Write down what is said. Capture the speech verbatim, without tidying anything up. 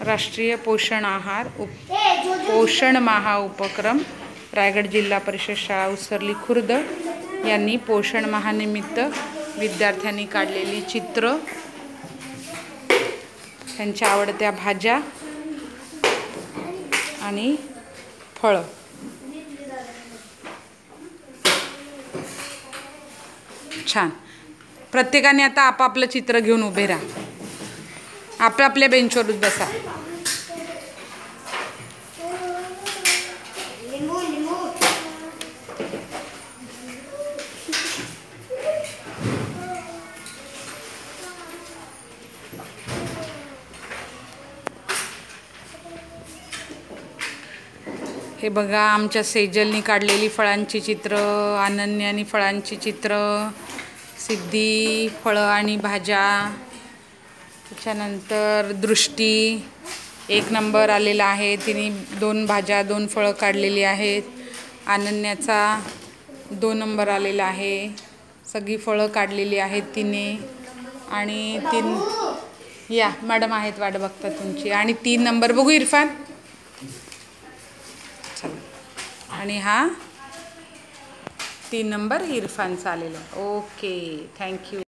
राष्ट्रीय पोषण आहार उप पोषण माह उपक्रम रायगड जिल्हा परिषद शाळा उसरली खुर्द यांनी पोषण माहानिमित्त विद्यार्थ्यांनी काढलेली चित्र, त्यांच्या आवडत्या भाज्या आणि फळं. छान. प्रत्येकाने आता आपापलं चित्र घेऊन उभे राहा. आपापल्या बेंचवरच बसा. हे बघा आमच्या सेजलनी काढलेली फळांची चित्र, अनन्यानी फळांची चित्र, सिद्धी फळं आणि भाज्या, त्याच्यानंतर दृष्टी एक नंबर आलेला आहे, तिने दोन भाज्या दोन फळं काढलेली आहेत. अनन्याचा दोन नंबर आलेला आहे, सगळी फळं काढलेली आहेत तिने. आणि तीन या मॅडम आहेत वाट बघता तुमची. आणि तीन नंबर बघू इरफान. आणि हा तीन नंबर इरफानचा आलेला. Okay, thank you.